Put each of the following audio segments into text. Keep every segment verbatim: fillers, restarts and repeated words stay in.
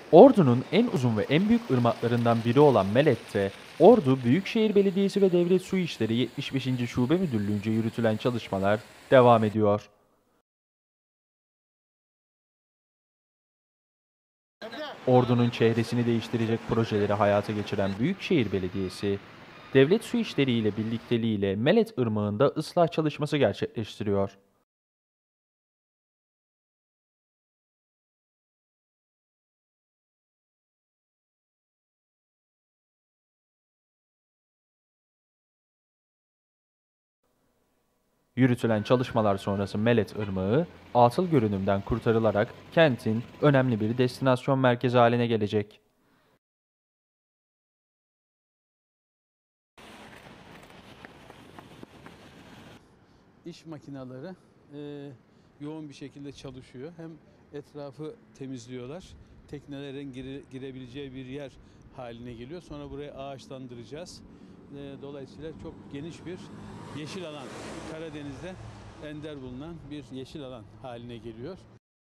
Ordu'nun en uzun ve en büyük ırmaklarından biri olan Melet'te, Ordu Büyükşehir Belediyesi ve Devlet Su İşleri yetmiş beşinci. Şube Müdürlüğü'nce yürütülen çalışmalar devam ediyor. Ordu'nun çehresini değiştirecek projeleri hayata geçiren Büyükşehir Belediyesi, Devlet Su İşleri ile birlikteliğiyle Melet Irmağı'nda ıslah çalışması gerçekleştiriyor. Yürütülen çalışmalar sonrası Melet Irmağı, atıl görünümden kurtarılarak kentin önemli bir destinasyon merkezi haline gelecek. İş makineleri e, yoğun bir şekilde çalışıyor. Hem etrafı temizliyorlar, teknelerin gire, girebileceği bir yer haline geliyor. Sonra burayı ağaçlandıracağız. E, dolayısıyla çok geniş bir yeşil alan, Karadeniz'de ender bulunan bir yeşil alan haline geliyor.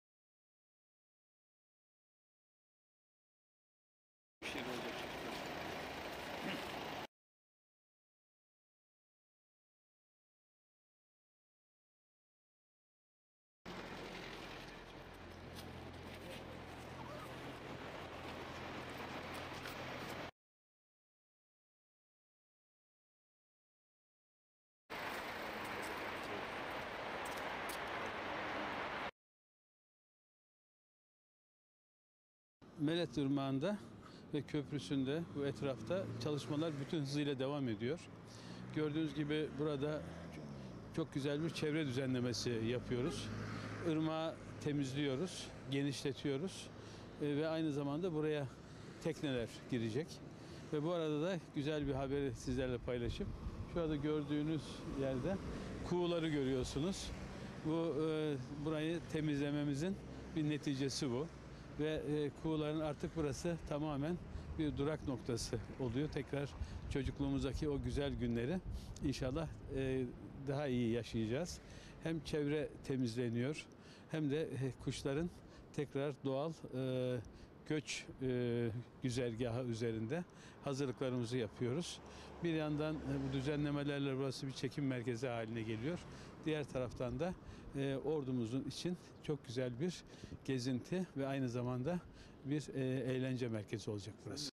Melet Irmağı'nda ve köprüsünde, bu etrafta çalışmalar bütün hızıyla devam ediyor. Gördüğünüz gibi burada çok güzel bir çevre düzenlemesi yapıyoruz. Irmağı temizliyoruz, genişletiyoruz e, ve aynı zamanda buraya tekneler girecek. Ve bu arada da güzel bir haberi sizlerle paylaşıp, şu anda gördüğünüz yerde kuğuları görüyorsunuz. Bu e, burayı temizlememizin bir neticesi bu. Ve e, kuğuların artık burası tamamen bir durak noktası oluyor. Tekrar çocukluğumuzdaki o güzel günleri inşallah e, daha iyi yaşayacağız. Hem çevre temizleniyor hem de e, kuşların tekrar doğal e, göç e, güzergahı üzerinde hazırlıklarımızı yapıyoruz. Bir yandan e, bu düzenlemelerle burası bir çekim merkezi haline geliyor. Diğer taraftan da e, ordumuzun için çok güzel bir gezinti ve aynı zamanda bir e, eğlence merkezi olacak burası.